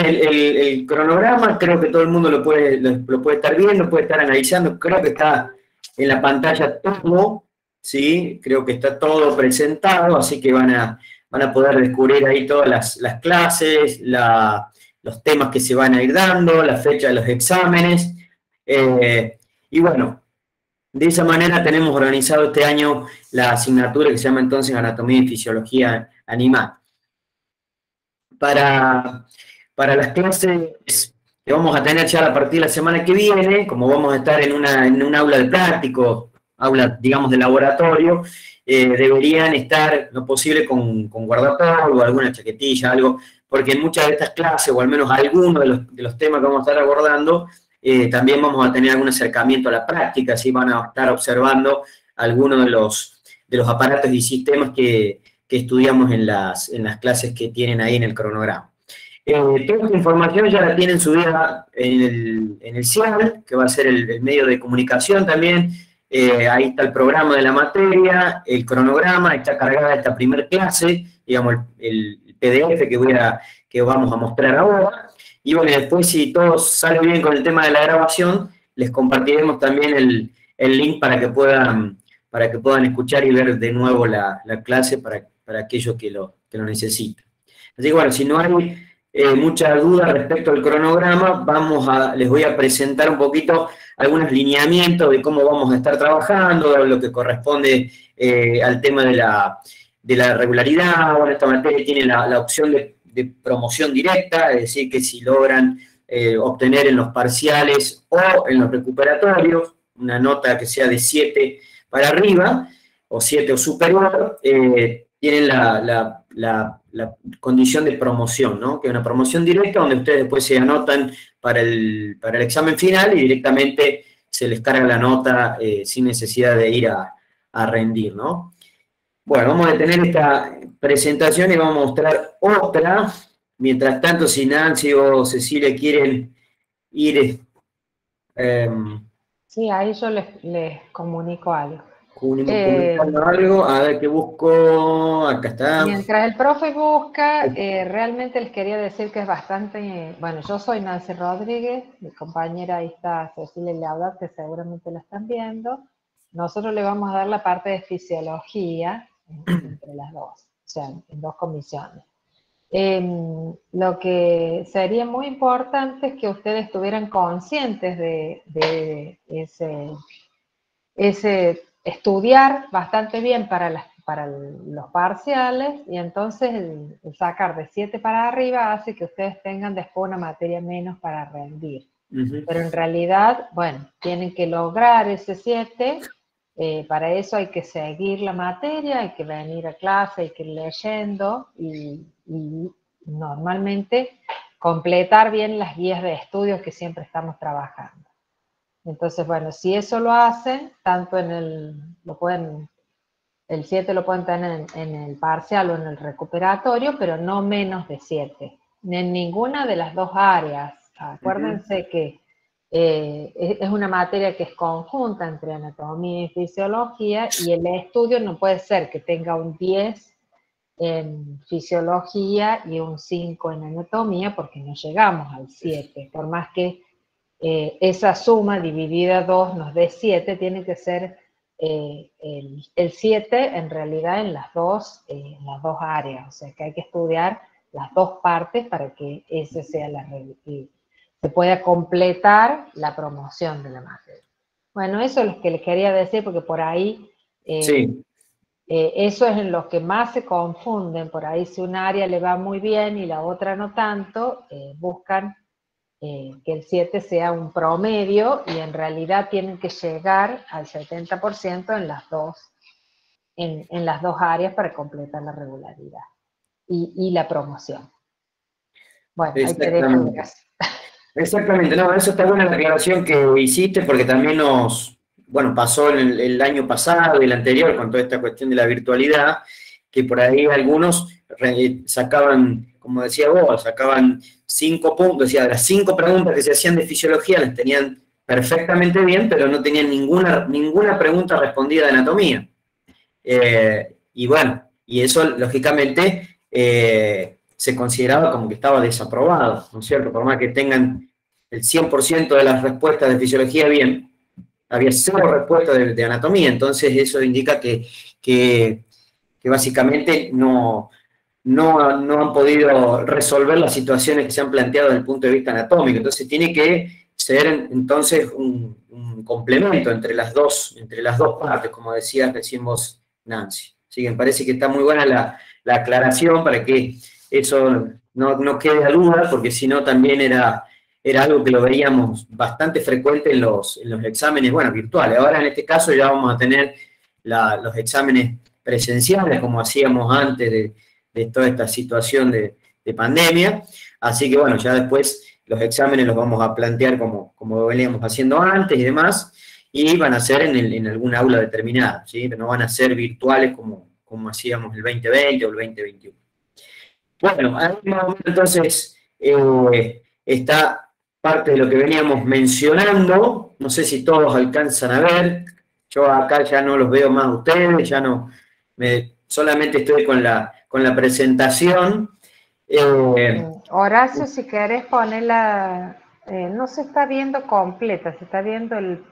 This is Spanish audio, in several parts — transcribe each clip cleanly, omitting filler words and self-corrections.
el cronograma creo que todo el mundo lo puede estar viendo, puede estar analizando, creo que está en la pantalla todo, ¿sí? Creo que está todo presentado, así que van a poder descubrir ahí todas las clases, los temas que se van a ir dando, la fecha de los exámenes, y bueno, de esa manera tenemos organizado este año la asignatura que se llama entonces Anatomía y Fisiología Animal. Para las clases que vamos a tener ya a partir de la semana que viene, como vamos a estar en un aula de práctico, aula, digamos, de laboratorio, deberían estar, lo posible, con guardapolvo, alguna chaquetilla, algo, porque en muchas de estas clases, o al menos algunos de los temas que vamos a estar abordando, también vamos a tener algún acercamiento a la práctica, así van a estar observando algunos de los aparatos y sistemas que estudiamos en las clases que tienen ahí en el cronograma. Toda esta información ya la tienen subida en el CIAL, que va a ser el medio de comunicación también. Ahí está el programa de la materia, el cronograma, está cargada esta primera clase, digamos, el PDF que vamos a mostrar ahora. Y bueno, después, si todo sale bien con el tema de la grabación, les compartiremos también el link para que puedan escuchar y ver de nuevo la clase para aquellos que lo necesitan. Así que bueno, si no hay mucha duda respecto al cronograma, les voy a presentar un poquito algunos lineamientos de cómo vamos a estar trabajando, de lo que corresponde al tema de la regularidad. Bueno, esta materia tiene la opción de promoción directa, es decir, que si logran obtener en los parciales o en los recuperatorios una nota que sea de 7 para arriba, o 7 o superior, tienen la condición de promoción, ¿no? Que es una promoción directa donde ustedes después se anotan para el examen final y directamente se les carga la nota sin necesidad de ir a rendir, ¿no? Bueno, vamos a detener esta presentación y vamos a mostrar otra. Mientras tanto, si Nancy o Cecilia quieren ir... sí, ahí yo les comunico algo. Comunicando algo, a ver qué busco, acá está. Mientras el profe busca, realmente les quería decir que es bastante, bueno, yo soy Nancy Rodríguez, mi compañera ahí está Cecilia Leaudat, que seguramente la están viendo. Nosotros le vamos a dar la parte de fisiología entre las dos, o sea, en dos comisiones. Lo que sería muy importante es que ustedes estuvieran conscientes de ese estudiar bastante bien para los parciales, y entonces el sacar de 7 para arriba hace que ustedes tengan después una materia menos para rendir. Pero en realidad, bueno, tienen que lograr ese 7, para eso hay que seguir la materia, hay que venir a clase, hay que ir leyendo y normalmente completar bien las guías de estudios que siempre estamos trabajando. Entonces, bueno, si eso lo hacen, tanto el 7 lo pueden tener en el parcial o en el recuperatorio, pero no menos de 7, en ninguna de las dos áreas. Acuérdense que es una materia que es conjunta entre anatomía y fisiología, y el estudio no puede ser que tenga un 10 en fisiología y un 5 en anatomía, porque no llegamos al 7, por más que esa suma dividida 2 nos dé 7, tiene que ser el 7 en realidad en las dos áreas, o sea que hay que estudiar las dos partes para que ese sea se pueda completar la promoción de la materia. Bueno, eso es lo que les quería decir, porque por ahí sí. Eso es en lo que más se confunden. Por ahí, si un área le va muy bien y la otra no tanto, buscan que el 7 sea un promedio, y en realidad tienen que llegar al 70% en las dos áreas para completar la regularidad y la promoción. Bueno, ahí te dejo de casa. Exactamente, no, eso está buena la aclaración que hiciste, porque también pasó el año pasado y el anterior con toda esta cuestión de la virtualidad, que por ahí algunos sacaban, como decía vos, sacaban 5 puntos, decía, de las 5 preguntas que se hacían de fisiología las tenían perfectamente bien, pero no tenían ninguna pregunta respondida de anatomía. Y bueno, y eso lógicamente se consideraba como que estaba desaprobado, ¿no es cierto? Por más que tengan el 100% de las respuestas de fisiología bien, había 0 respuestas de anatomía, entonces eso indica que básicamente no han podido resolver las situaciones que se han planteado desde el punto de vista anatómico. Entonces tiene que ser entonces un complemento entre las dos partes, como decías recién vos, Nancy. Así que me parece que está muy buena la aclaración para que eso no quede a duda, porque si no también era algo que lo veíamos bastante frecuente en los exámenes, bueno, virtuales. Ahora en este caso ya vamos a tener los exámenes presenciales, como hacíamos antes de toda esta situación de pandemia. Así que bueno, ya después los exámenes los vamos a plantear como veníamos haciendo antes y demás, y van a ser en algún aula determinada, ¿sí? No van a ser virtuales como hacíamos el 2020 o el 2021. Bueno, ahí más o menos entonces está parte de lo que veníamos mencionando. No sé si todos alcanzan a ver. Yo acá ya no los veo más a ustedes, ya no, solamente estoy con la presentación. Horacio, si querés ponerla, no se está viendo completa, se está viendo el...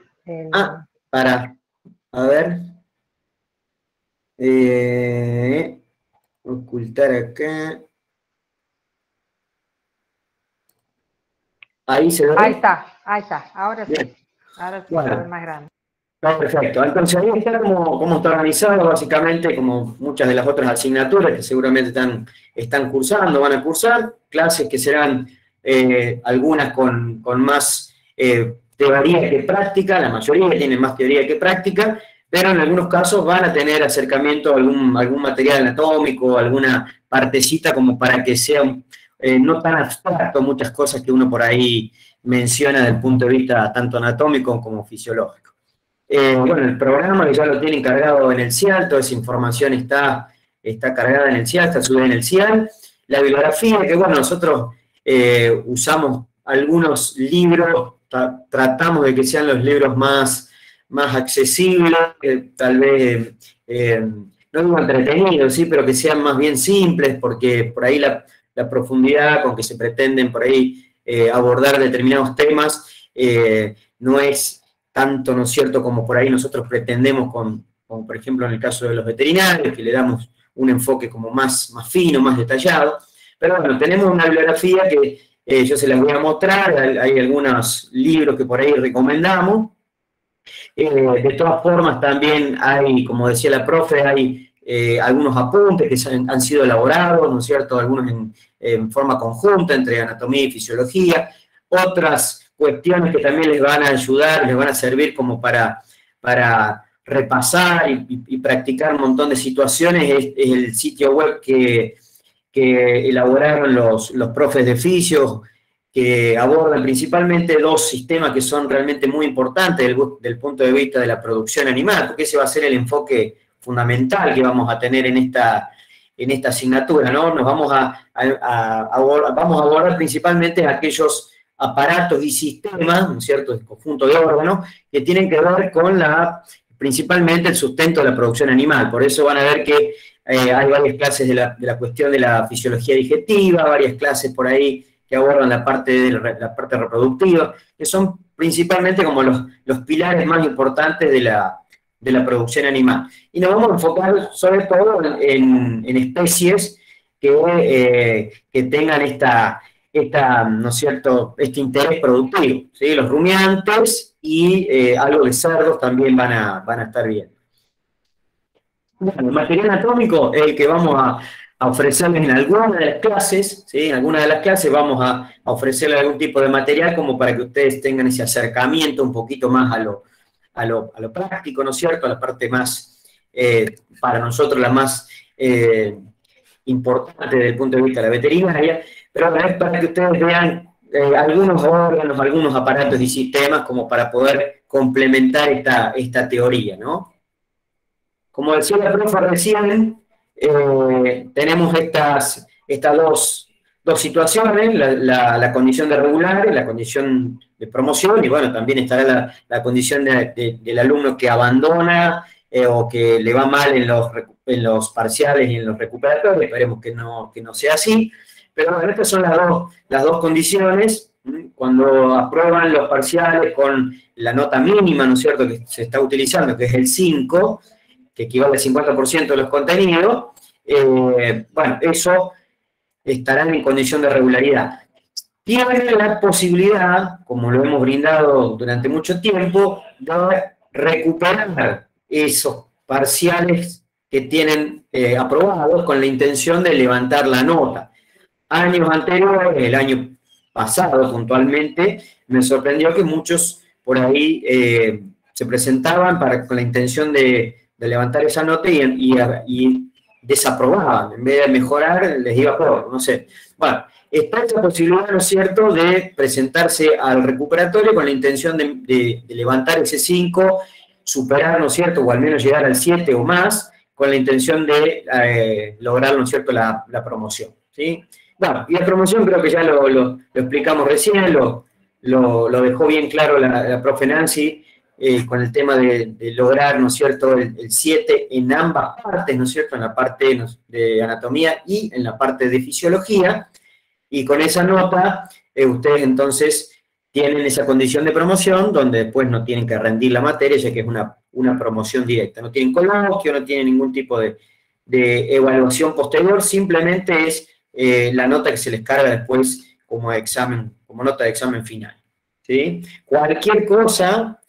A ver. Ocultar acá. Ahí se ve. Ahí está, ahora sí. Bien. Ahora sí, bueno, se ve más grande. Perfecto, entonces ahí está cómo está organizado, básicamente, como muchas de las otras asignaturas que seguramente están cursando, van a cursar, clases que serán algunas con más teoría que práctica, la mayoría tienen más teoría que práctica, pero en algunos casos van a tener acercamiento a algún material anatómico, alguna partecita como para que sea no tan abstracto muchas cosas que uno por ahí menciona desde el punto de vista tanto anatómico como fisiológico. Bueno, el programa que ya lo tienen cargado en el CIAL, toda esa información está cargada en el CIAL, está subida en el CIAL. La bibliografía, que bueno, nosotros usamos algunos libros, tratamos de que sean los libros más accesibles, tal vez, no digo entretenidos, sí, pero que sean más bien simples, porque por ahí la profundidad con que se pretenden por ahí abordar determinados temas no es tanto, ¿no es cierto?, como por ahí nosotros pretendemos como por ejemplo en el caso de los veterinarios, que le damos un enfoque como más fino, más detallado. Pero bueno, tenemos una bibliografía que yo se las voy a mostrar, hay algunos libros que por ahí recomendamos. De todas formas también hay, como decía la profe, hay algunos apuntes que han sido elaborados, ¿no es cierto?, algunos en forma conjunta entre anatomía y fisiología, otras cuestiones que también les van a ayudar, les van a servir como para repasar y practicar un montón de situaciones, es el sitio web que elaboraron los profes de fisio, que abordan principalmente 2 sistemas que son realmente muy importantes del punto de vista de la producción animal, porque ese va a ser el enfoque fundamental que vamos a tener en esta asignatura, ¿no? Nos vamos a abordar principalmente aquellos aparatos y sistemas, ¿no es cierto?, el conjunto de órganos, que tienen que ver con principalmente el sustento de la producción animal. Por eso van a ver que hay varias clases de la cuestión de la fisiología digestiva, varias clases por ahí que abordan la parte reproductiva, que son principalmente como los pilares más importantes de la producción animal. Y nos vamos a enfocar sobre todo en especies que tengan ¿no es cierto?, este interés productivo, ¿sí? Los rumiantes y algo de cerdos también van a estar viendo. Bueno, el material anatómico es el que vamos a ofrecerles en alguna de las clases, ¿sí? En alguna de las clases vamos a ofrecerles algún tipo de material como para que ustedes tengan ese acercamiento un poquito más a lo práctico, ¿no es cierto?, a la parte más, para nosotros la más importante desde el punto de vista de la veterinaria, pero es para que ustedes vean algunos órganos, algunos aparatos y sistemas como para poder complementar esta teoría, ¿no? Como decía la profe recién, tenemos estas dos situaciones, la condición de regular y la condición de promoción, y bueno, también estará la condición del alumno que abandona o que le va mal en los parciales y en los recuperatorios, esperemos que no sea así. Pero bueno, estas son las dos condiciones. Cuando aprueban los parciales con la nota mínima, ¿no es cierto?, que se está utilizando, que es el 5, que equivale al 50% de los contenidos, bueno, eso estarán en condición de regularidad. Tienen la posibilidad, como lo hemos brindado durante mucho tiempo, de recuperar esos parciales que tienen aprobados con la intención de levantar la nota. Años anteriores, el año pasado puntualmente, me sorprendió que muchos por ahí se presentaban con la intención de levantar esa nota y desaprobaban. En vez de mejorar, les iba peor, no sé. Bueno, está esa posibilidad, ¿no es cierto?, de presentarse al recuperatorio con la intención de levantar ese 5, superar, ¿no es cierto?, o al menos llegar al 7 o más, con la intención de lograr, ¿no es cierto?, la promoción, ¿sí? Bueno, y la promoción creo que ya lo explicamos recién, lo dejó bien claro la profe Nancy, con el tema de lograr, ¿no es cierto?, el 7 en ambas partes, ¿no es cierto?, en la parte de anatomía y en la parte de fisiología, y con esa nota ustedes entonces tienen esa condición de promoción donde después no tienen que rendir la materia, ya que es una promoción directa. No tienen coloquio, no tienen ningún tipo de evaluación posterior, simplemente es la nota que se les carga después como examen, como nota de examen final, ¿sí? Cualquier cosa,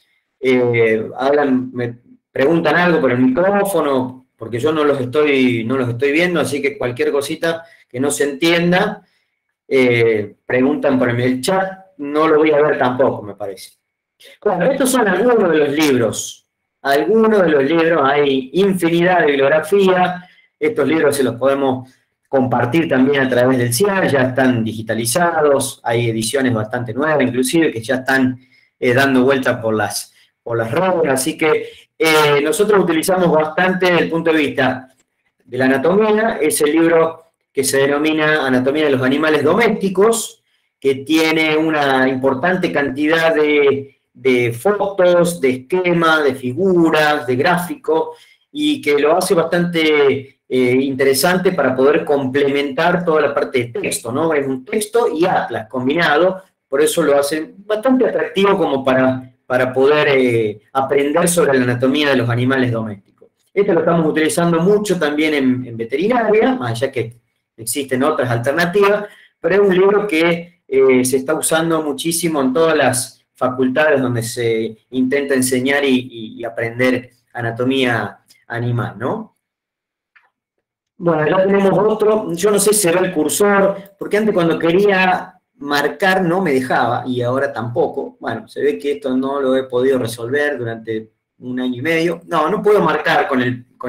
me preguntan algo por el micrófono, porque yo no los estoy viendo, así que cualquier cosita que no se entienda, preguntan por el chat, no lo voy a ver tampoco, me parece. Bueno, estos son algunos de los libros. Algunos de los libros, hay infinidad de bibliografía. Estos libros se los podemos compartir también a través del CIAR, ya están digitalizados, hay ediciones bastante nuevas, inclusive, que ya están dando vuelta por las redes, así que nosotros utilizamos bastante desde el punto de vista de la anatomía, ese libro que se denomina Anatomía de los Animales Domésticos, que tiene una importante cantidad de fotos, de esquemas, de figuras, de gráficos, y que lo hace bastante interesante para poder complementar toda la parte de texto, ¿no? Es un texto y atlas combinado, por eso lo hace bastante atractivo como para poder aprender sobre la anatomía de los animales domésticos. Este lo estamos utilizando mucho también en veterinaria, más allá que existen otras alternativas, pero es un libro que se está usando muchísimo en todas las facultades donde se intenta enseñar y aprender anatomía animal, ¿no? Bueno, ya tenemos otro, yo no sé si se ve el cursor, porque antes cuando quería marcar no me dejaba, y ahora tampoco. Bueno, se ve que esto no lo he podido resolver durante un año y medio. No puedo marcar con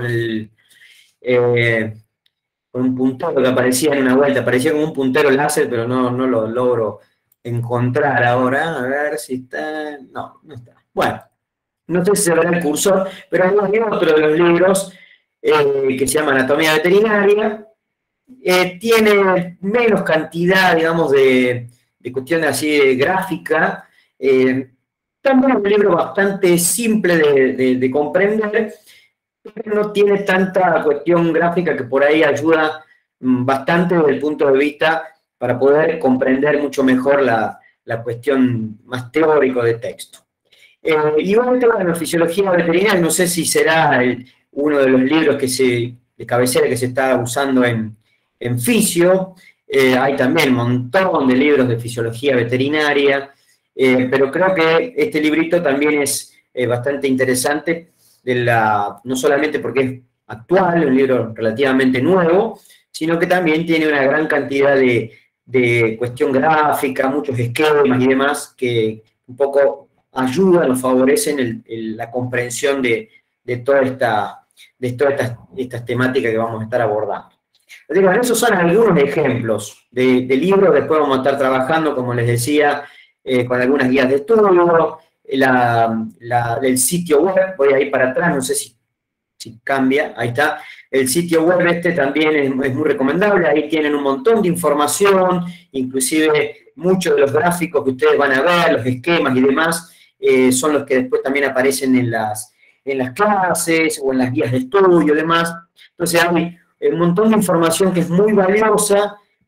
un puntero que aparecía en una vuelta, aparecía como un puntero láser, pero no lo logro encontrar ahora, a ver si está, no está. Bueno, no sé si se verá el cursor, pero hay otro de los libros que se llama Anatomía Veterinaria, tiene menos cantidad, digamos, de cuestiones así de gráfica, también es un libro bastante simple de comprender, pero no tiene tanta cuestión gráfica que por ahí ayuda bastante desde el punto de vista para poder comprender mucho mejor la cuestión más teórico de texto. Igualmente, bueno, Fisiología Veterinaria, no sé si será uno de los libros de cabecera que se está usando en fisio. Hay también un montón de libros de fisiología veterinaria, pero creo que este librito también es bastante interesante, no solamente porque es actual, un libro relativamente nuevo, sino que también tiene una gran cantidad de cuestión gráfica, muchos esquemas y demás que un poco ayudan o favorecen la comprensión de todas estas temáticas que vamos a estar abordando. Así que, bueno, esos son algunos ejemplos de libros. Después vamos a estar trabajando, como les decía, con algunas guías de estudio, el sitio web, voy a ir para atrás, no sé si cambia, ahí está. El sitio web también es muy recomendable, ahí tienen un montón de información, inclusive muchos de los gráficos que ustedes van a ver, los esquemas y demás, son los que después también aparecen en las clases o en las guías de estudio y demás. Entonces hay un montón de información que es muy valiosa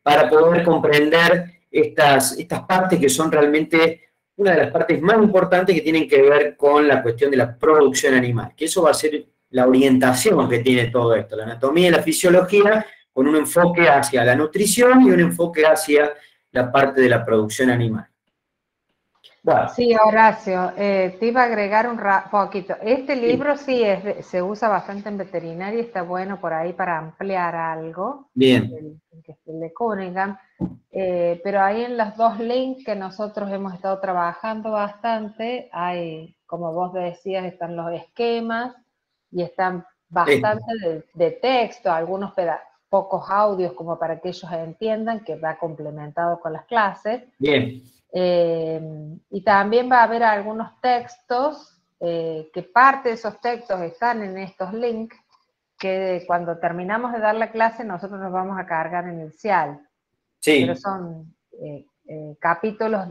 para poder comprender estas partes que son realmente una de las partes más importantes que tienen que ver con la cuestión de la producción animal, que eso va a ser la orientación que tiene todo esto, la anatomía y la fisiología, con un enfoque hacia la nutrición y un enfoque hacia la parte de la producción animal. Bueno. Sí, Horacio, te iba a agregar un poquito. Este libro sí se usa bastante en veterinaria y está bueno por ahí para ampliar algo. Bien. El de Cunningham. Pero ahí en los dos links que nosotros hemos estado trabajando bastante, hay, como vos decías, están los esquemas y están bastante de texto, algunos pocos audios como para que ellos entiendan, que va complementado con las clases. Bien. Y también va a haber algunos textos, que parte de esos textos están en estos links, que cuando terminamos de dar la clase nosotros nos vamos a cargar en el CIAL. Sí. Pero son capítulos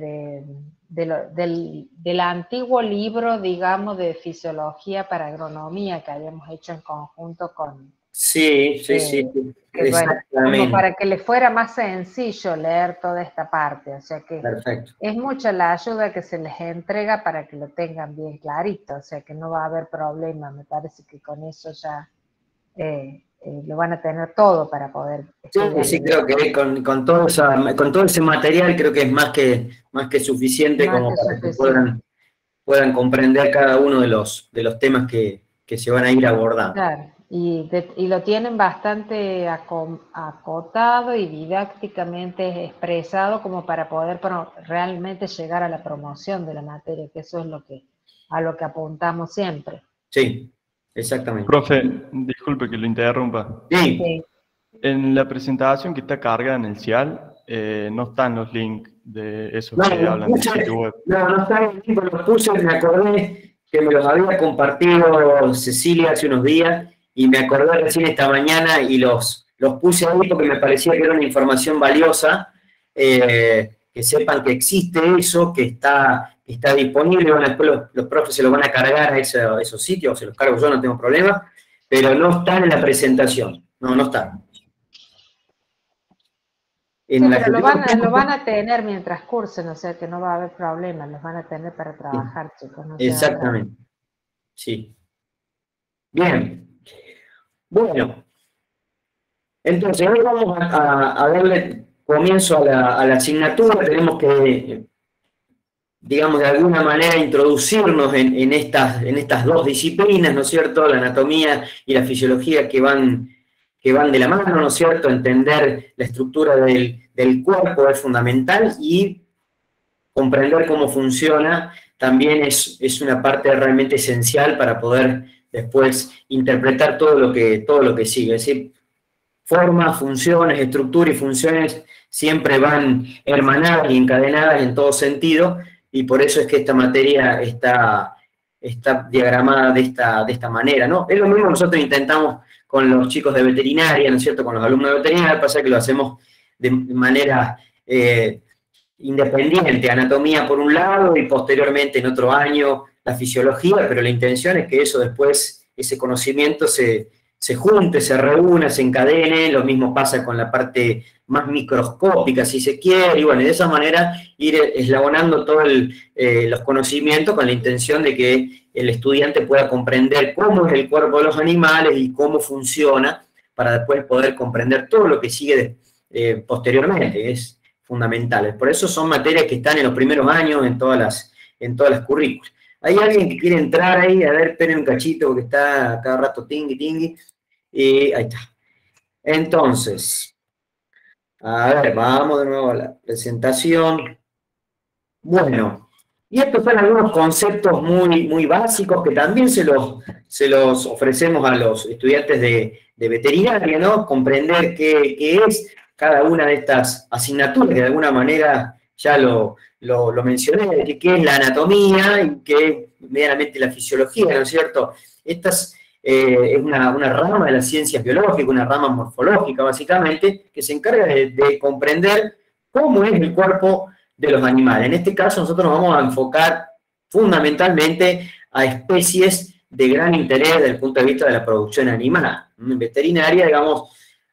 del antiguo libro, digamos, de fisiología para agronomía que habíamos hecho en conjunto con... Sí. Bueno, como para que les fuera más sencillo leer toda esta parte, o sea que perfecto. Es mucha la ayuda que se les entrega para que lo tengan bien clarito, o sea que no va a haber problema, me parece que con eso ya lo van a tener todo para poder estudiar. Sí, creo que con todo ese material creo que es más que suficiente como para que puedan comprender cada uno de los temas que se van a ir abordando. Claro, y lo tienen bastante acotado y didácticamente expresado como para poder realmente llegar a la promoción de la materia, que eso es a lo que apuntamos siempre. Sí, exactamente. Profe, disculpe que lo interrumpa. Sí. En la presentación que está cargada en el CIAL, no están los links de esos que hablan de sitio web. No están los links, los puse, me acordé que me los había compartido Cecilia hace unos días, y me acordé recién esta mañana y los puse ahí porque me parecía que era una información valiosa, que sepan que existe eso, que está disponible. Bueno, después los profes se lo van a cargar a esos sitios, se los cargo yo, no tengo problema, pero no están en la presentación, no están. Sí, pero lo van a tener mientras cursen, o sea que no va a haber problema, los van a tener para trabajar, chicos. No exactamente, sí. Bien. Bueno, entonces hoy vamos a darle comienzo a la asignatura. Tenemos que, digamos, de alguna manera introducirnos en estas dos disciplinas, ¿no es cierto? La anatomía y la fisiología que van de la mano, ¿no es cierto? Entender la estructura del cuerpo es fundamental, y comprender cómo funciona también es una parte realmente esencial para poder después interpretar todo lo que sigue. Es decir, formas, funciones, estructura y funciones siempre van hermanadas y encadenadas en todo sentido, y por eso es que esta materia está diagramada de esta manera, ¿no? Es lo mismo que nosotros intentamos con los chicos de veterinaria, ¿no es cierto?, con los alumnos de veterinaria. Pasa que lo hacemos de manera independiente, anatomía por un lado y posteriormente en otro año la fisiología, pero la intención es que eso después, ese conocimiento se junte, se reúna, se encadene. Lo mismo pasa con la parte más microscópica, si se quiere, y bueno, de esa manera ir eslabonando todos los conocimientos con la intención de que el estudiante pueda comprender cómo es el cuerpo de los animales y cómo funciona, para después poder comprender todo lo que sigue posteriormente. Es fundamental. Por eso son materias que están en los primeros años en todas las currículas. ¿Hay alguien que quiere entrar ahí? A ver, esperen un cachito porque está cada rato tingui. Y ahí está. Entonces, a ver, vamos de nuevo a la presentación. Bueno, y estos son algunos conceptos muy básicos que también se los ofrecemos a los estudiantes de veterinaria, ¿no? Comprender qué es cada una de estas asignaturas, que de alguna manera ya lo mencioné, qué es la anatomía y qué es medianamente la fisiología, ¿no es cierto? Esta es una rama de las ciencias biológicas, una rama morfológica básicamente, que se encarga de comprender cómo es el cuerpo de los animales. En este caso nosotros nos vamos a enfocar fundamentalmente a especies de gran interés desde el punto de vista de la producción animal. En veterinaria, digamos,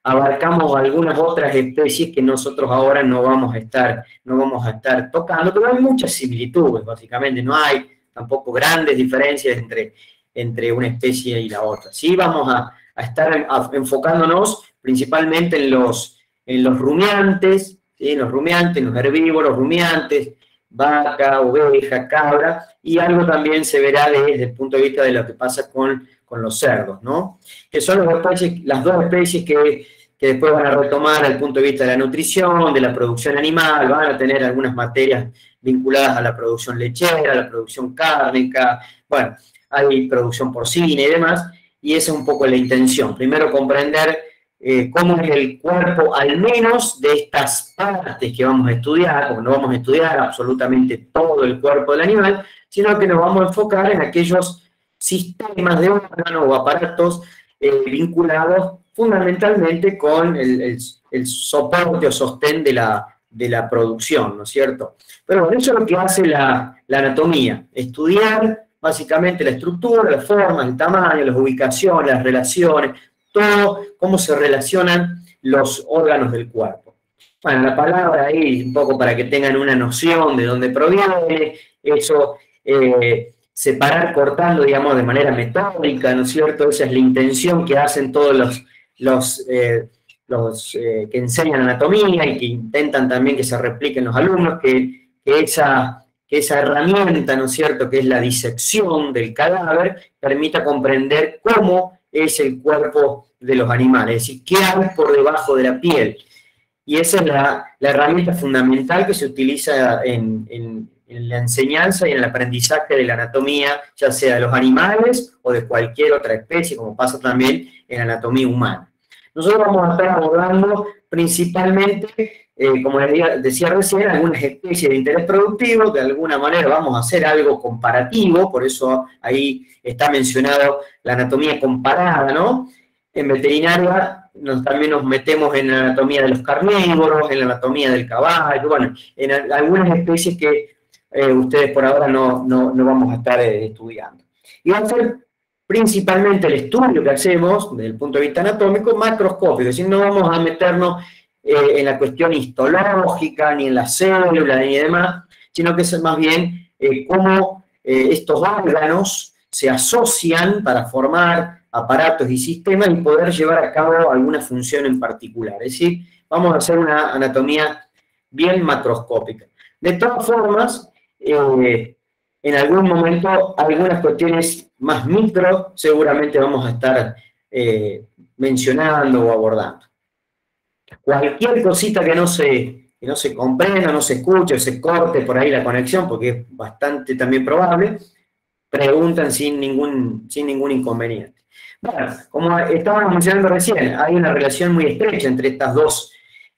abarcamos algunas otras especies que nosotros ahora no vamos a estar tocando, pero hay muchas similitudes, básicamente, no hay tampoco grandes diferencias entre una especie y la otra. Sí vamos a estar enfocándonos principalmente en los rumiantes, ¿sí? Los rumiantes, los herbívoros rumiantes, vaca, oveja, cabra, y algo también se verá desde el punto de vista de lo que pasa con los cerdos, ¿no? Que son las dos especies que después van a retomar desde el punto de vista de la nutrición, de la producción animal, van a tener algunas materias vinculadas a la producción lechera, a la producción cárnica, bueno, hay producción porcina y demás, y esa es un poco la intención. Primero comprender cómo es el cuerpo, al menos de estas partes que vamos a estudiar, como no vamos a estudiar absolutamente todo el cuerpo del animal, sino que nos vamos a enfocar en aquellos sistemas de órganos o aparatos vinculados fundamentalmente con el soporte o sostén de la producción, ¿no es cierto? Pero bueno, eso es lo que hace la anatomía, estudiar básicamente la estructura, las formas, el tamaño, las ubicaciones, las relaciones, todo cómo se relacionan los órganos del cuerpo. Bueno, la palabra ahí, un poco para que tengan una noción de dónde proviene, eso, separar cortando, digamos, de manera metódica, ¿no es cierto? Esa es la intención que hacen todos los que enseñan anatomía y que intentan también que se repliquen los alumnos, que esa herramienta, ¿no es cierto?, que es la disección del cadáver, permita comprender cómo es el cuerpo de los animales, es decir, qué hay por debajo de la piel. Y esa es la herramienta fundamental que se utiliza en la enseñanza y en el aprendizaje de la anatomía, ya sea de los animales o de cualquier otra especie, como pasa también en la anatomía humana. Nosotros vamos a estar abordando principalmente, como les decía recién, algunas especies de interés productivo, de alguna manera vamos a hacer algo comparativo, por eso ahí está mencionado la anatomía comparada, ¿no? En veterinaria también nos metemos en la anatomía de los carnívoros, en la anatomía del caballo, bueno, en algunas especies que ustedes por ahora no vamos a estar estudiando. Y va a ser principalmente el estudio que hacemos, desde el punto de vista anatómico, macroscópico, es decir, no vamos a meternos en la cuestión histológica, ni en las células, ni demás, sino que es más bien cómo estos órganos se asocian para formar aparatos y sistemas y poder llevar a cabo alguna función en particular. Es decir, vamos a hacer una anatomía bien macroscópica. De todas formas, en algún momento, algunas cuestiones más micro seguramente vamos a estar mencionando o abordando. Cualquier cosita que no se comprenda, no se escuche, se corte por ahí la conexión, porque es bastante también probable, preguntan sin ningún inconveniente. Bueno, como estábamos mencionando recién, hay una relación muy estrecha entre estas dos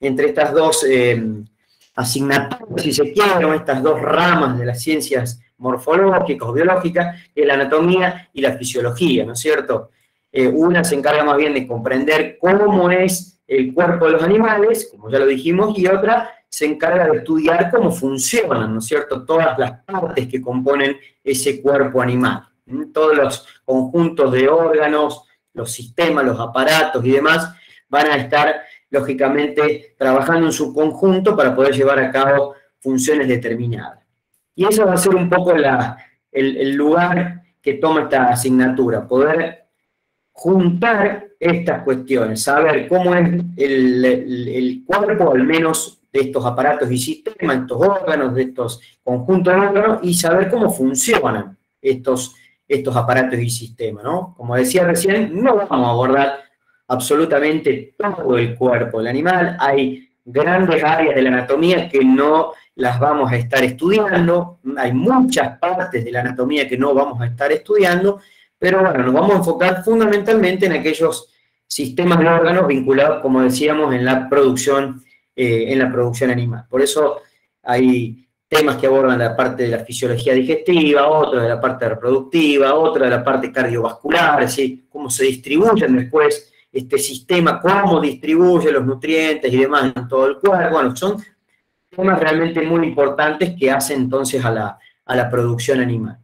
asignaturas, si se quiere, o estas dos ramas de las ciencias morfológicas o biológicas, que es la anatomía y la fisiología, ¿no es cierto? Una se encarga más bien de comprender cómo es el cuerpo de los animales, como ya lo dijimos, y otra se encarga de estudiar cómo funcionan, ¿no es cierto?, todas las partes que componen ese cuerpo animal. Todos los conjuntos de órganos, los sistemas, los aparatos y demás van a estar, lógicamente, trabajando en su conjunto para poder llevar a cabo funciones determinadas. Y eso va a ser un poco el lugar que toma esta asignatura, poder juntar estas cuestiones, saber cómo es el cuerpo, al menos de estos aparatos y sistemas, estos órganos, de estos conjuntos de órganos, y saber cómo funcionan estos aparatos y sistemas, ¿no? Como decía recién, no vamos a abordar absolutamente todo el cuerpo del animal, hay grandes áreas de la anatomía que no las vamos a estar estudiando, hay muchas partes de la anatomía que no vamos a estar estudiando, pero bueno, nos vamos a enfocar fundamentalmente en aquellos sistemas de órganos vinculados, como decíamos, en la producción animal. Por eso hay temas que abordan la parte de la fisiología digestiva, otro de la parte reproductiva, otro de la parte cardiovascular, es decir, cómo se distribuyen después este sistema, cómo distribuye los nutrientes y demás en todo el cuerpo. Bueno, son temas realmente muy importantes que hacen entonces a la producción animal.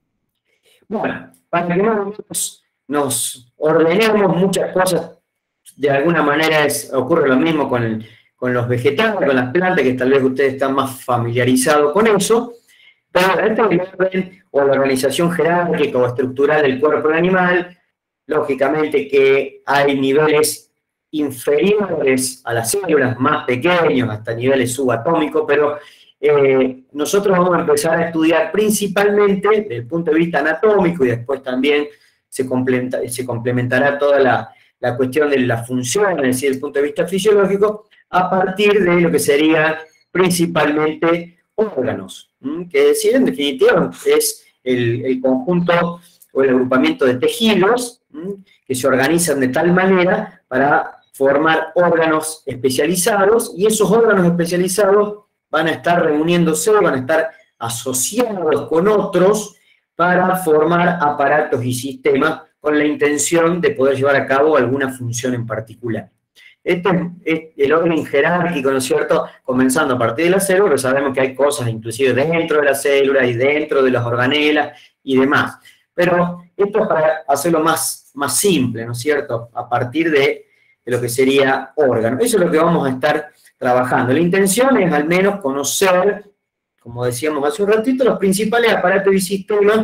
Bueno, para que más o menos nos ordenemos, muchas cosas de alguna manera ocurre lo mismo con los vegetales, con las plantas, que tal vez ustedes están más familiarizados con eso, pero este orden o la organización jerárquica o estructural del cuerpo del animal, lógicamente que hay niveles inferiores a las células, más pequeños, hasta niveles subatómicos, pero nosotros vamos a empezar a estudiar principalmente desde el punto de vista anatómico y después también se complementará toda la cuestión de la función, es decir, desde el punto de vista fisiológico, a partir de lo que serían principalmente órganos, que decir, en definitiva, es el conjunto o el agrupamiento de tejidos que se organizan de tal manera para formar órganos especializados, y esos órganos especializados van a estar reuniéndose, van a estar asociados con otros para formar aparatos y sistemas con la intención de poder llevar a cabo alguna función en particular. Este es el orden jerárquico, ¿no es cierto? Comenzando a partir de la célula, pero sabemos que hay cosas inclusive dentro de la célula y dentro de las organelas y demás. Pero esto es para hacerlo más simple, ¿no es cierto? A partir de lo que sería órgano. Eso es lo que vamos a estar trabajando. La intención es al menos conocer, como decíamos hace un ratito, los principales aparatos y sistemas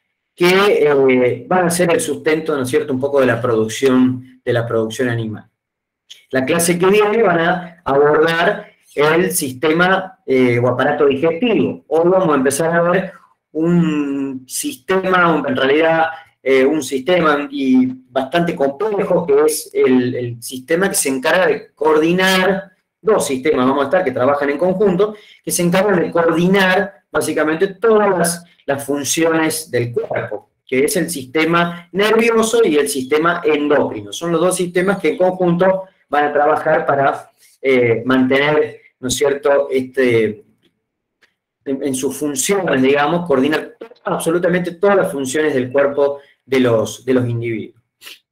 que van a ser el sustento, ¿no es cierto?, un poco de la producción animal. La clase que viene van a abordar el sistema o aparato digestivo. Hoy vamos a empezar a ver un sistema, en realidad un sistema y bastante complejo, que es el sistema que se encarga de coordinar, dos sistemas vamos a estar que trabajan en conjunto, que se encargan de coordinar básicamente todas las funciones del cuerpo, que es el sistema nervioso y el sistema endocrino. Son los dos sistemas que en conjunto van a trabajar para mantener, ¿no es cierto?, en sus funciones, digamos, coordinar absolutamente todas las funciones del cuerpo de los individuos.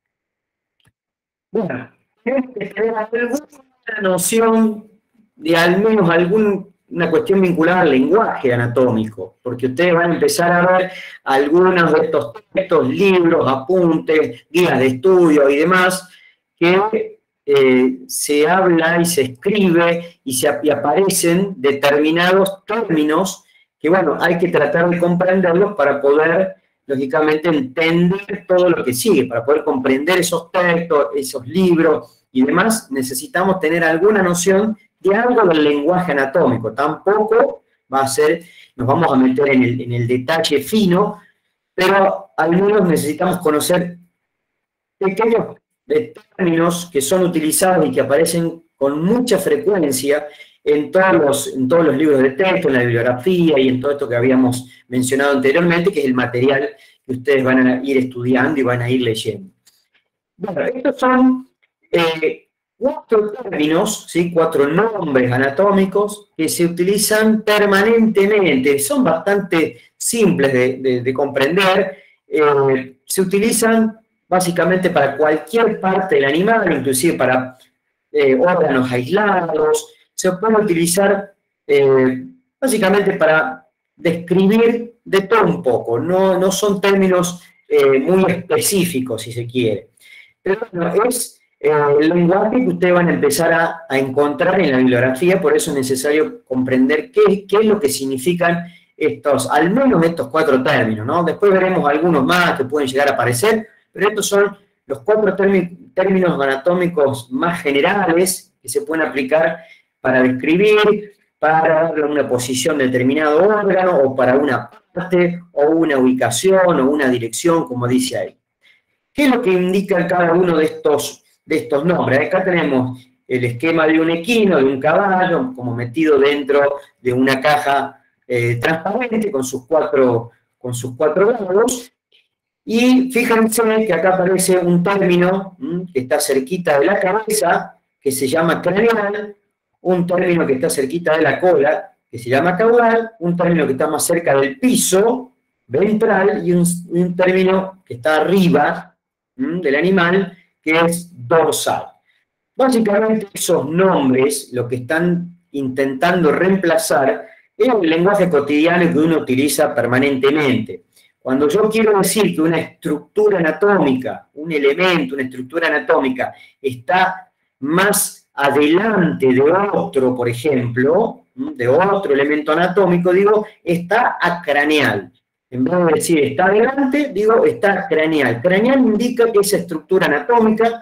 Bueno, tenemos que tener alguna noción de al menos una cuestión vinculada al lenguaje anatómico, porque ustedes van a empezar a ver algunos de estos textos, libros, apuntes, guías de estudio y demás, que se habla y se escribe y aparecen determinados términos que, bueno, hay que tratar de comprenderlos para poder, lógicamente, entender todo lo que sigue. Para poder comprender esos textos, esos libros y demás, necesitamos tener alguna noción de algo del lenguaje anatómico. Tampoco va a ser, nos vamos a meter en el detalle fino, pero al menos necesitamos conocer pequeños términos que son utilizados y que aparecen con mucha frecuencia en todos los libros de texto, en la bibliografía y en todo esto que habíamos mencionado anteriormente, que es el material que ustedes van a ir estudiando y van a ir leyendo. Bueno, estos son cuatro términos, ¿sí? 4 nombres anatómicos que se utilizan permanentemente, son bastante simples de comprender, se utilizan básicamente para cualquier parte del animal, inclusive para órganos aislados, se puede utilizar básicamente para describir de todo un poco, no son términos muy específicos, si se quiere. Pero bueno, es el lenguaje que ustedes van a empezar a encontrar en la bibliografía, por eso es necesario comprender qué es lo que significan al menos estos 4 términos, ¿no? Después veremos algunos más que pueden llegar a aparecer, pero estos son los 4 términos anatómicos más generales que se pueden aplicar para describir, para darle una posición de determinado órgano, o para una parte, o una ubicación, o una dirección, como dice ahí. ¿Qué es lo que indica cada uno de estos nombres? Acá tenemos el esquema de un equino, de un caballo, como metido dentro de una caja transparente con sus cuatro lados. Y fíjense que acá aparece un término que está cerquita de la cabeza, que se llama craneal, un término que está cerquita de la cola, que se llama caudal, un término que está más cerca del piso, ventral, y un término que está arriba del animal, que es dorsal. Básicamente esos nombres lo que están intentando reemplazar es el lenguaje cotidiano que uno utiliza permanentemente. Cuando yo quiero decir que una estructura anatómica, un elemento, una estructura anatómica, está más adelante de otro, por ejemplo, de otro elemento anatómico, digo, está acraneal. En vez de decir está adelante, digo está craneal. Craneal indica que esa estructura anatómica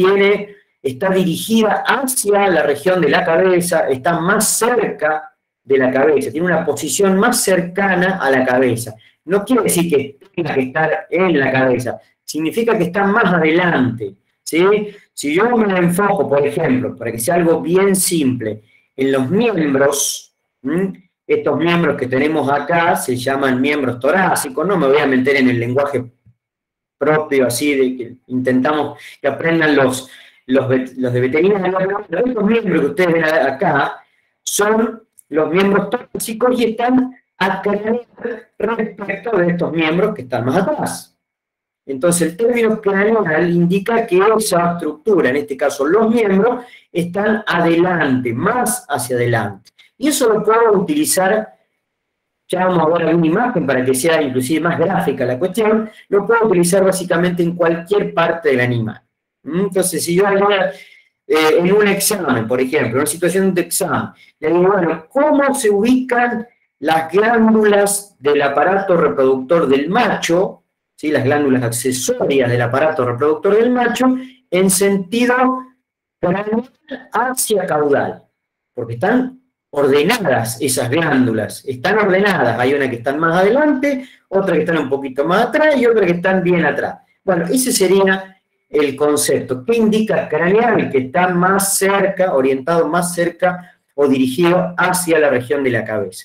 está dirigida hacia la región de la cabeza, está más cerca de la cabeza, tiene una posición más cercana a la cabeza. No quiere decir que tenga que estar en la cabeza, significa que está más adelante, ¿sí? Si yo me enfoco, por ejemplo, para que sea algo bien simple, en los miembros, estos miembros que tenemos acá se llaman miembros torácicos, no me voy a meter en el lenguaje propio así de que intentamos que aprendan los de veterinaria, pero estos miembros que ustedes ven acá son los miembros torácicos y están acraneal respecto de estos miembros que están más atrás. Entonces el término craneal indica que esa estructura, en este caso los miembros, están adelante, más hacia adelante. Y eso lo puedo utilizar, ya vamos a ver alguna imagen para que sea inclusive más gráfica la cuestión, lo puedo utilizar básicamente en cualquier parte del animal. Entonces si yo ahora en un examen, por ejemplo, en una situación de examen, le digo, bueno, ¿cómo se ubican las glándulas del aparato reproductor del macho, ¿sí? Las glándulas accesorias del aparato reproductor del macho, en sentido craneal hacia caudal? Porque están ordenadas esas glándulas, están ordenadas, hay una que están más adelante, otra que están un poquito más atrás y otra que están bien atrás. Bueno, ese sería el concepto. ¿Qué indica craneal? Que está más cerca, orientado más cerca o dirigido hacia la región de la cabeza.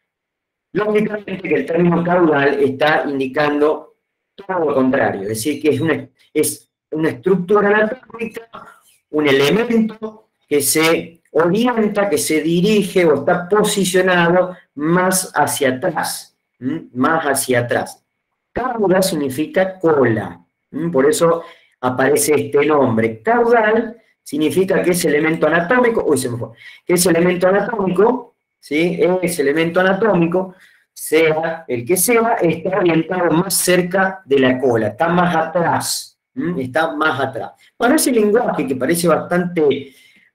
Lógicamente que el término caudal está indicando todo lo contrario, es decir, que es una estructura anatómica, un elemento que se orienta, que se dirige o está posicionado más hacia atrás, más hacia atrás. Cauda significa cola, por eso aparece este nombre. Caudal significa que ese elemento anatómico, que ese elemento anatómico, ¿sí? Ese elemento anatómico, sea el que sea, está orientado más cerca de la cola, está más atrás, está más atrás. Bueno, ese lenguaje que parece bastante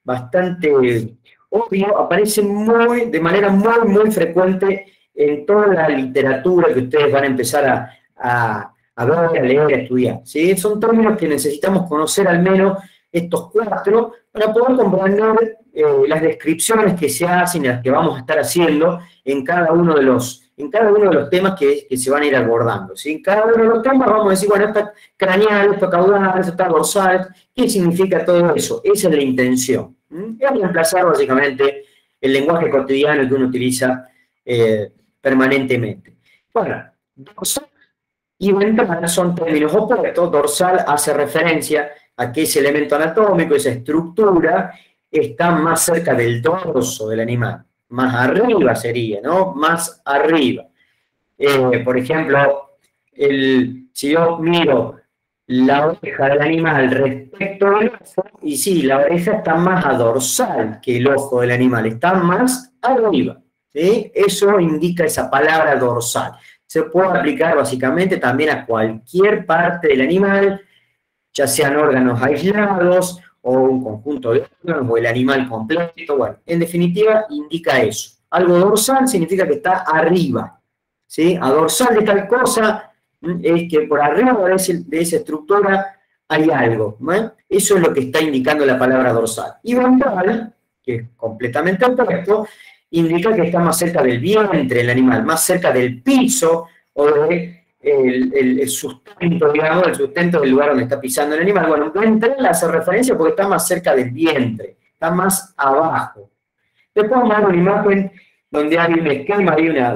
obvio, aparece de manera muy frecuente en toda la literatura que ustedes van a empezar a ver, a leer, a estudiar, ¿sí? Son términos que necesitamos conocer al menos estos cuatro para poder comprender las descripciones que se hacen y las que vamos a estar haciendo en cada uno de los temas que se van a ir abordando, ¿sí? En cada uno de los temas vamos a decir, bueno, esto es craneal, esto es caudal, esto está dorsal. ¿Qué significa todo eso? Esa es la intención. Es reemplazar básicamente el lenguaje cotidiano que uno utiliza permanentemente. Bueno, dorsal y ventral son términos opuestos. Dorsal hace referencia a que ese elemento anatómico, esa estructura, está más cerca del dorso del animal. Más arriba sería, ¿no? Más arriba. Por ejemplo, si yo miro la oreja del animal respecto al ojo, y sí, la oreja está más a dorsal que el ojo del animal, está más arriba, ¿sí? Eso indica esa palabra dorsal. Se puede aplicar básicamente también a cualquier parte del animal, ya sean órganos aislados, o un conjunto de órganos, o el animal completo. Bueno, en definitiva indica eso. Algo dorsal significa que está arriba, ¿sí? A dorsal de tal cosa es que por arriba de esa estructura hay algo, ¿no? Eso es lo que está indicando la palabra dorsal. Y ventral, que es completamente opuesto, indica que está más cerca del vientre del animal, más cerca del piso o de el sustento, digamos, el sustento del lugar donde está pisando el animal. Bueno, ventral hace referencia porque está más cerca del vientre, está más abajo. Después vamos a ver una imagen donde hay un esquema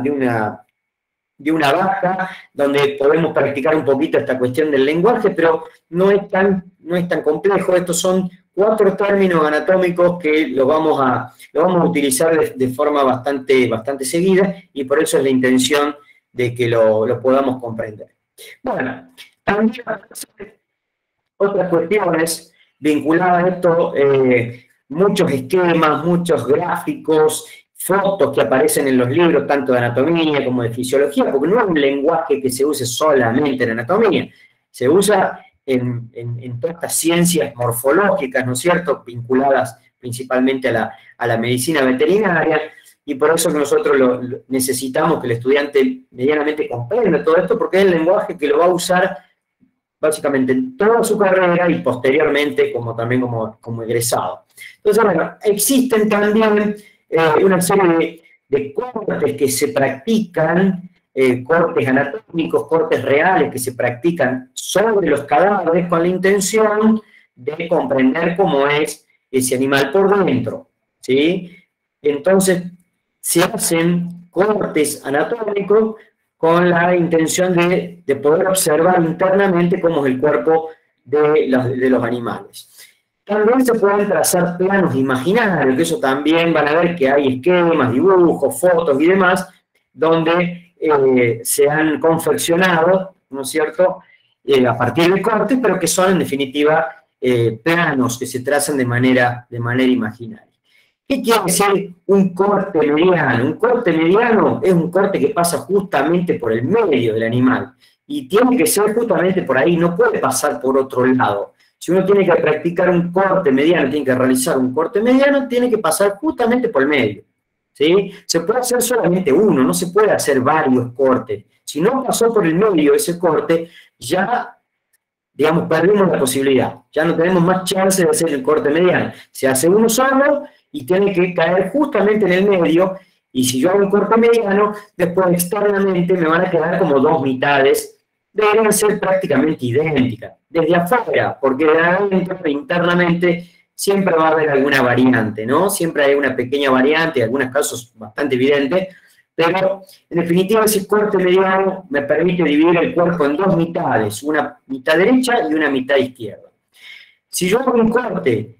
de una vaca, donde podemos practicar un poquito esta cuestión del lenguaje, pero no es tan complejo. Estos son 4 términos anatómicos que lo vamos a utilizar de forma bastante seguida, y por eso es la intención de que lo podamos comprender. Bueno, también otras cuestiones vinculadas a esto, muchos esquemas, muchos gráficos, fotos que aparecen en los libros, tanto de anatomía como de fisiología, porque no es un lenguaje que se use solamente en anatomía, se usa en todas estas ciencias morfológicas, ¿no es cierto?, vinculadas principalmente a la medicina veterinaria, y por eso que nosotros necesitamos que el estudiante medianamente comprenda todo esto, porque es el lenguaje que lo va a usar básicamente en toda su carrera y posteriormente también como egresado. Entonces, bueno, existen también una serie de cortes que se practican, cortes anatómicos, cortes reales que se practican sobre los cadáveres con la intención de comprender cómo es ese animal por dentro, ¿sí? Entonces, se hacen cortes anatómicos con la intención de poder observar internamente cómo es el cuerpo de los animales. También se pueden trazar planos imaginarios, que eso también van a ver que hay esquemas, dibujos, fotos y demás, donde se han confeccionado, ¿no es cierto?, a partir de cortes, pero que son en definitiva planos que se trazan de manera imaginaria. ¿Qué quiere decir un corte mediano? Un corte mediano es un corte que pasa justamente por el medio del animal, y tiene que ser justamente por ahí, no puede pasar por otro lado. Si uno tiene que practicar un corte mediano, tiene que realizar un corte mediano, tiene que pasar justamente por el medio, ¿sí? Se puede hacer solamente uno, no se puede hacer varios cortes. Si no pasó por el medio ese corte, ya, digamos, perdimos la posibilidad. Ya no tenemos más chance de hacer el corte mediano. Se hace uno solo y tiene que caer justamente en el medio, y si yo hago un corte mediano, después externamente me van a quedar como dos mitades, deberían ser prácticamente idénticas, desde afuera, porque de adentro, internamente, siempre va a haber alguna variante, ¿no? Siempre hay una pequeña variante, en algunos casos bastante evidente, pero en definitiva ese corte mediano me permite dividir el cuerpo en dos mitades, una mitad derecha y una mitad izquierda. Si yo hago un corte,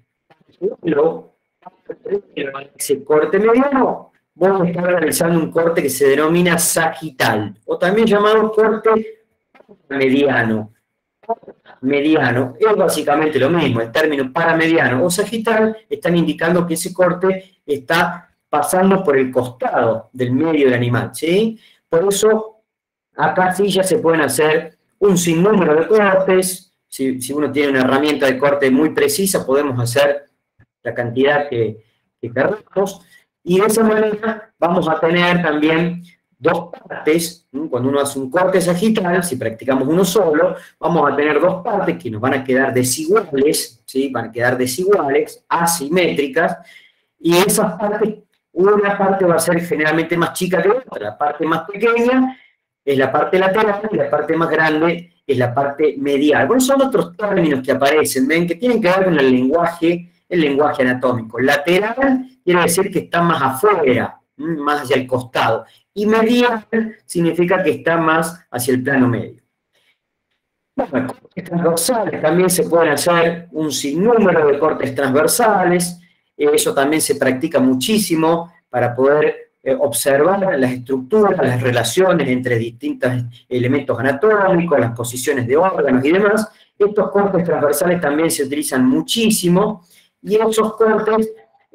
ese corte mediano, voy a estar realizando un corte que se denomina sagital, o también llamado corte mediano. Mediano es básicamente lo mismo. El término paramediano o sagital están indicando que ese corte está pasando por el costado del medio del animal, ¿sí? Por eso acá sí ya se pueden hacer un sinnúmero de cortes. Si uno tiene una herramienta de corte muy precisa, podemos hacer la cantidad que queramos, y de esa manera vamos a tener también dos partes. Cuando uno hace un corte sagital, si practicamos uno solo, vamos a tener dos partes que nos van a quedar desiguales, ¿sí? Van a quedar desiguales, asimétricas, y esas partes, una parte va a ser generalmente más chica que otra. La parte más pequeña es la parte lateral y la parte más grande es la parte medial. Bueno, son otros términos que aparecen, ven, que tienen que ver con el lenguaje anatómico. Lateral quiere decir que está más afuera, más hacia el costado, y medial significa que está más hacia el plano medio. Bueno, cortes transversales, también se pueden hacer un sinnúmero de cortes transversales. Eso también se practica muchísimo para poder observar las estructuras, las relaciones entre distintos elementos anatómicos, las posiciones de órganos y demás. Estos cortes transversales también se utilizan muchísimo, y esos cortes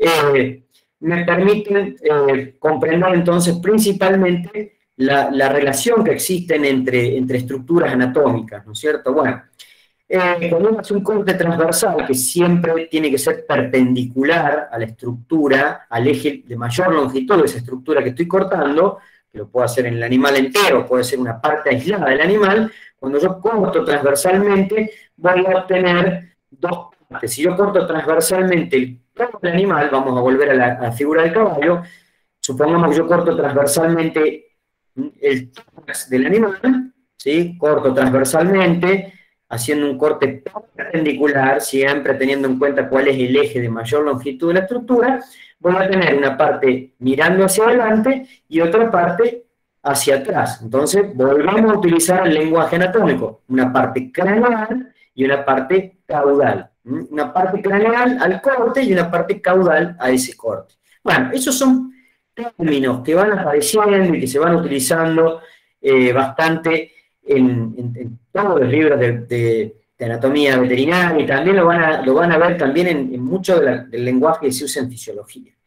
me permiten comprender entonces principalmente la relación que existen entre estructuras anatómicas, ¿no es cierto? Bueno, cuando uno hace un corte transversal, que siempre tiene que ser perpendicular a la estructura, al eje de mayor longitud de esa estructura que estoy cortando, que lo puedo hacer en el animal entero, puede ser una parte aislada del animal. Cuando yo corto transversalmente, voy a obtener dos partes. Si yo corto transversalmente el cuerpo del animal, vamos a volver a la figura del caballo, supongamos que yo corto transversalmente el tórax del animal, ¿sí? Corto transversalmente, haciendo un corte perpendicular, siempre teniendo en cuenta cuál es el eje de mayor longitud de la estructura, voy a tener una parte mirando hacia adelante y otra parte hacia atrás. Entonces, volvemos a utilizar el lenguaje anatómico, una parte craneal y una parte caudal. Una parte craneal al corte y una parte caudal a ese corte. Bueno, esos son términos que van apareciendo y que se van utilizando bastante en todos los libros de anatomía veterinaria, y también lo van a ver también en mucho del lenguaje que se usa en fisiología.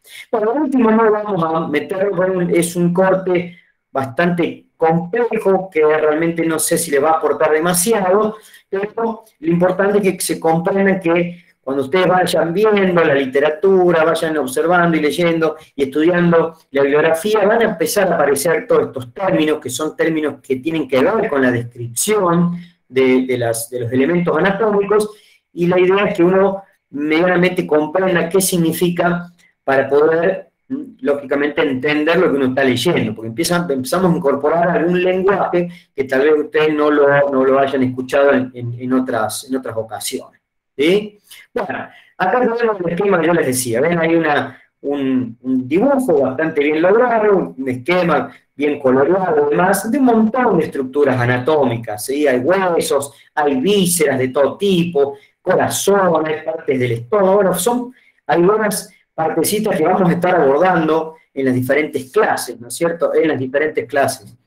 Bueno, lo último no vamos a meter, bueno, es un corte bastante complejo que realmente no sé si le va a aportar demasiado, pero lo importante es que se comprenda que cuando ustedes vayan viendo la literatura, vayan observando y leyendo y estudiando la bibliografía, van a empezar a aparecer todos estos términos, que son términos que tienen que ver con la descripción de los elementos anatómicos, y la idea es que uno medianamente comprenda qué significa para poder, lógicamente, entender lo que uno está leyendo, porque empezamos a incorporar algún lenguaje que tal vez ustedes no lo hayan escuchado en otras ocasiones. ¿Sí? Bueno, acá tenemos el esquema que yo les decía. ¿Ven? Hay un dibujo bastante bien logrado, un esquema bien coloreado, además, de un montón de estructuras anatómicas. ¿Sí? Hay huesos, hay vísceras de todo tipo, corazón, hay partes del estómago. Bueno, son algunas partecitas que vamos a estar abordando en las diferentes clases, ¿no es cierto? En las diferentes clases.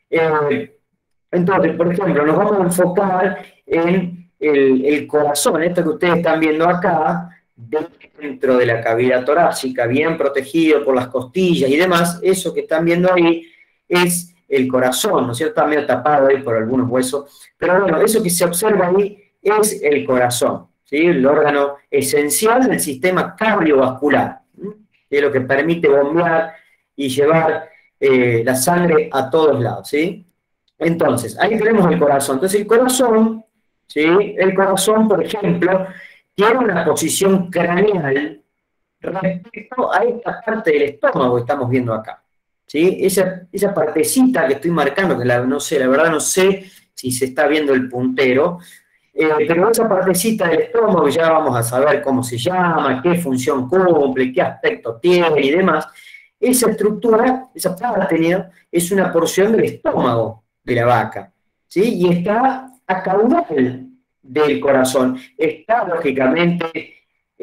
Entonces, por ejemplo, nos vamos a enfocar en el corazón, esto que ustedes están viendo acá, dentro de la cavidad torácica, bien protegido por las costillas y demás. Eso que están viendo ahí es el corazón, ¿no es cierto? Está medio tapado ahí por algunos huesos, pero bueno, eso que se observa ahí es el corazón, ¿sí? El órgano esencial del sistema cardiovascular, ¿sí? Es lo que permite bombear y llevar la sangre a todos lados, ¿sí? Entonces, ahí tenemos el corazón. Entonces, el corazón, ¿sí? El corazón, por ejemplo, tiene una posición craneal respecto a esta parte del estómago que estamos viendo acá, ¿sí? Esa partecita que estoy marcando, que no sé, la verdad no sé si se está viendo el puntero, pero esa partecita del estómago, ya vamos a saber cómo se llama, qué función cumple, qué aspecto tiene y demás. Esa estructura, esa parte, es una porción del estómago de la vaca, ¿sí? Y está a caudal del corazón. Está, lógicamente,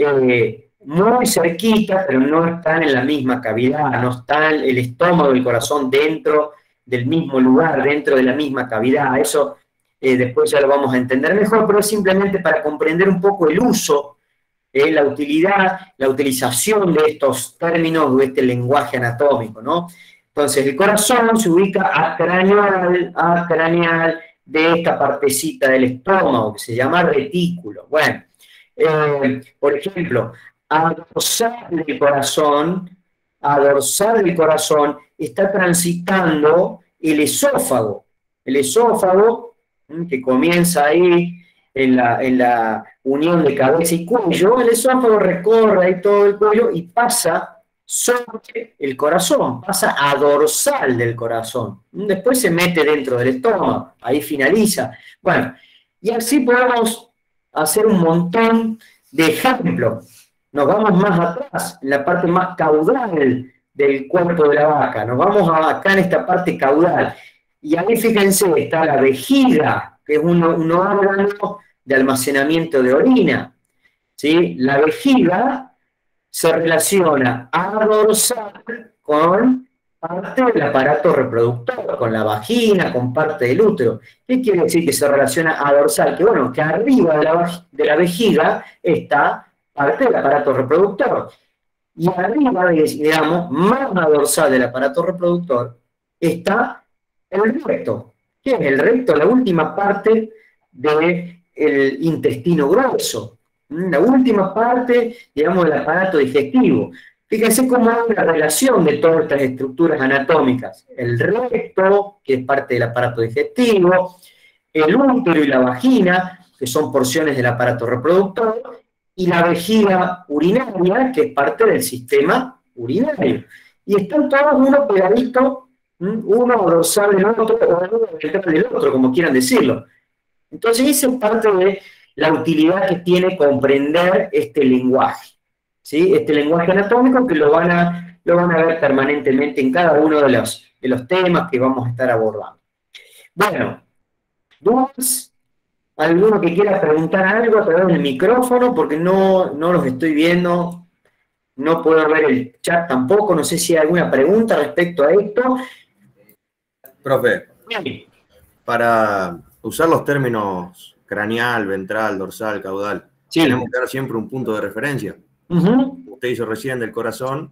muy cerquita, pero no están en la misma cavidad, no están el estómago y el corazón dentro del mismo lugar, dentro de la misma cavidad. Eso después ya lo vamos a entender mejor, pero es simplemente para comprender un poco el uso, la utilidad, la utilización de estos términos, de este lenguaje anatómico, ¿no? Entonces, el corazón se ubica acraneal de esta partecita del estómago, que se llama retículo. Bueno, por ejemplo, a dorsal del corazón está transitando el esófago. El esófago, que comienza ahí en la unión de cabeza y cuello, el esófago recorre ahí todo el cuello y pasa sobre el corazón, pasa a dorsal del corazón. Después se mete dentro del estómago, ahí finaliza. Bueno, y así podemos hacer un montón de ejemplos. Nos vamos más atrás, en la parte más caudal del cuerpo de la vaca. Nos vamos acá en esta parte caudal. Y ahí, fíjense, está la vejiga, que es un órgano de almacenamiento de orina, ¿sí? La vejiga se relaciona a dorsal con parte del aparato reproductor, con la vagina, con parte del útero. ¿Qué quiere decir que se relaciona a dorsal? Que bueno, que arriba de la vejiga está parte del aparato reproductor. Y arriba, digamos, más a dorsal del aparato reproductor, está el recto. ¿Qué es el recto? La última parte del intestino grueso. La última parte, digamos, del aparato digestivo. Fíjense cómo hay una relación de todas estas estructuras anatómicas. El recto, que es parte del aparato digestivo, el útero y la vagina, que son porciones del aparato reproductor, y la vejiga urinaria, que es parte del sistema urinario. Y están todos uno pegadito, uno dorsal del otro, o uno ventral del otro, como quieran decirlo. Entonces, esa es parte de la utilidad que tiene comprender este lenguaje, ¿sí? Este lenguaje anatómico que lo van a ver permanentemente en cada uno de los temas que vamos a estar abordando. Bueno, ¿dudas? ¿Alguno que quiera preguntar algo a través del micrófono? Porque no los estoy viendo, no puedo ver el chat tampoco, no sé si hay alguna pregunta respecto a esto. Profe, Sí. para usar los términos craneal, ventral, dorsal, caudal, Sí. tenemos que dar siempre un punto de referencia. Uh-huh. Usted hizo recién del corazón,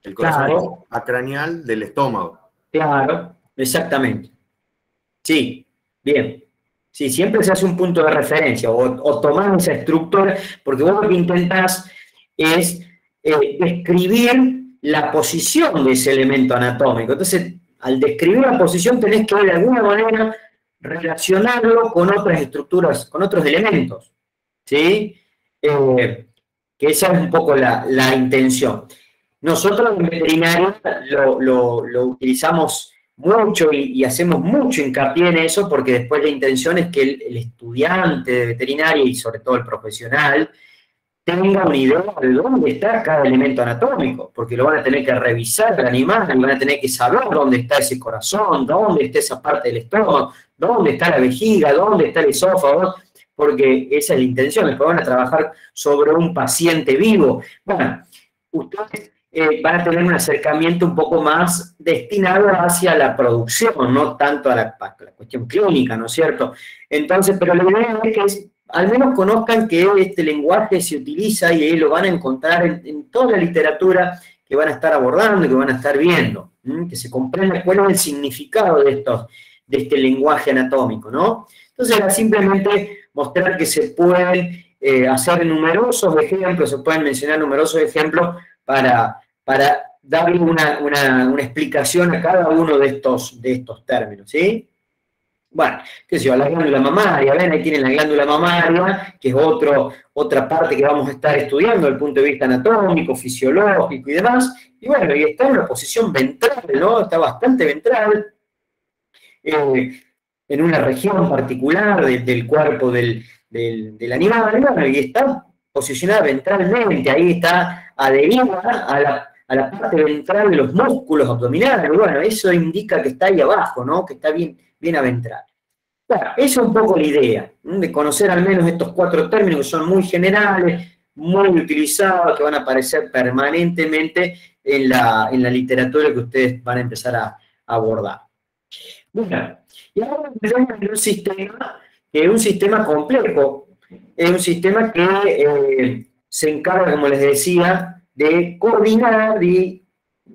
El corazón Claro. acraneal del estómago. Claro, exactamente. Sí, bien. Sí, siempre se hace un punto de referencia o tomar esa estructura, porque vos lo que intentás es describir la posición de ese elemento anatómico. Entonces, al describir la posición tenés que de alguna manera relacionarlo con otras estructuras, con otros elementos, ¿sí? Que esa es un poco la intención. Nosotros en veterinaria lo utilizamos mucho y hacemos mucho hincapié en eso porque después la intención es que el estudiante de veterinaria y sobre todo el profesional tenga una idea de dónde está cada elemento anatómico, porque lo van a tener que revisar el animal, van a tener que saber dónde está ese corazón, dónde está esa parte del estómago, dónde está la vejiga, dónde está el esófago, porque esa es la intención, después van a trabajar sobre un paciente vivo. Bueno, ustedes van a tener un acercamiento un poco más destinado hacia la producción, no tanto a la cuestión clínica, ¿no es cierto? Entonces, pero la idea es que al menos conozcan que este lenguaje se utiliza y lo van a encontrar en toda la literatura que van a estar abordando y que van a estar viendo, que se comprenda cuál es el significado de este lenguaje anatómico, ¿no? Entonces era simplemente mostrar que se pueden hacer numerosos ejemplos, se pueden mencionar numerosos ejemplos para darle una explicación a cada uno de estos términos, ¿sí? Bueno, qué sé yo, la glándula mamaria, ven, ahí tienen la glándula mamaria, que es otra parte que vamos a estar estudiando desde el punto de vista anatómico, fisiológico y demás, y bueno, y está en una posición ventral, ¿no? Está bastante ventral, en una región particular del cuerpo del animal, bueno, y está posicionada ventralmente, ahí está adherida a la parte ventral de los músculos abdominales, bueno, eso indica que está ahí abajo, ¿no? Que está bien aventral. Bueno, esa es un poco la idea, de conocer al menos estos 4 términos que son muy generales, muy utilizados, que van a aparecer permanentemente en la literatura que ustedes van a empezar a abordar. Bueno, y ahora empezamos en un sistema que es un sistema complejo, es un sistema que se encarga, como les decía, de coordinar y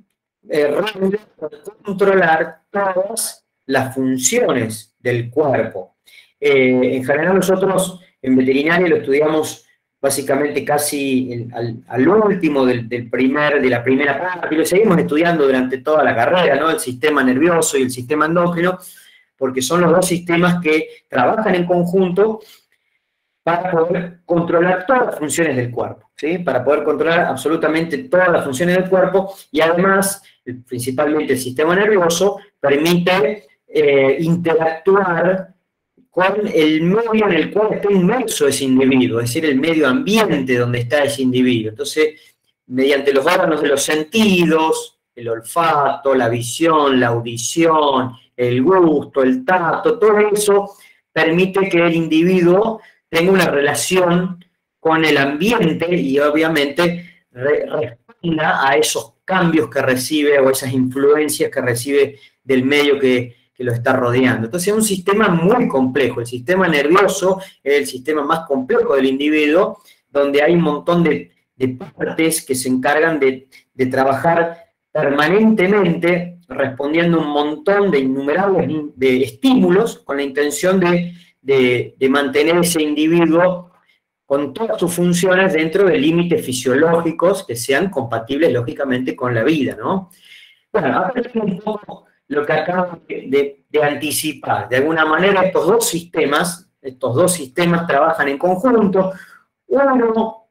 controlar todas las funciones del cuerpo. En general nosotros en veterinaria lo estudiamos básicamente casi al último de la primera parte, y lo seguimos estudiando durante toda la carrera, ¿no? El sistema nervioso y el sistema endocrino, porque son los 2 sistemas que trabajan en conjunto para poder controlar todas las funciones del cuerpo, ¿sí? Para poder controlar absolutamente todas las funciones del cuerpo, y además, principalmente el sistema nervioso, permite interactuar con el medio en el cual está inmerso ese individuo, es decir, el medio ambiente donde está ese individuo. Entonces, mediante los órganos de los sentidos, el olfato, la visión, la audición, el gusto, el tacto, todo eso permite que el individuo tenga una relación con el ambiente y obviamente responda a esos cambios que recibe o esas influencias que recibe del medio que lo está rodeando. Entonces es un sistema muy complejo. El sistema nervioso es el sistema más complejo del individuo, donde hay un montón de partes que se encargan de trabajar permanentemente, respondiendo a un montón de innumerables de estímulos con la intención de mantener ese individuo con todas sus funciones dentro de límites fisiológicos que sean compatibles, lógicamente, con la vida, ¿no? Bueno, ahora es un poco lo que acabo de anticipar. De alguna manera, estos dos sistemas trabajan en conjunto. Uno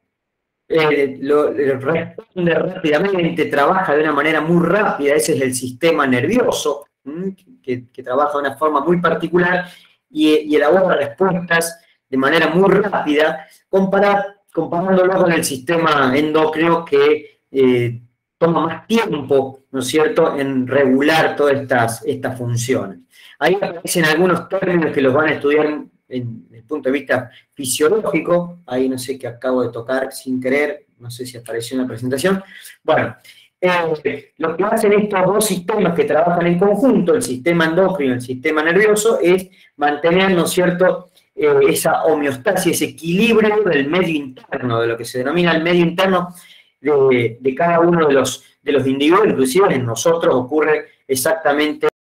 responde rápidamente, trabaja de una manera muy rápida, ese es el sistema nervioso, que trabaja de una forma muy particular y elabora respuestas de manera muy rápida, comparándolo con el sistema endocrino que toma más tiempo, ¿no es cierto?, en regular todas estas funciones. Ahí aparecen algunos términos que los van a estudiar desde el punto de vista fisiológico, ahí no sé qué acabo de tocar sin querer, no sé si apareció en la presentación. Bueno, lo que hacen estos 2 sistemas que trabajan en conjunto, el sistema endocrino y el sistema nervioso, es mantener, ¿no es cierto?, esa homeostasis, ese equilibrio del medio interno, de lo que se denomina el medio interno, de cada uno de los individuos, inclusive en nosotros ocurre exactamente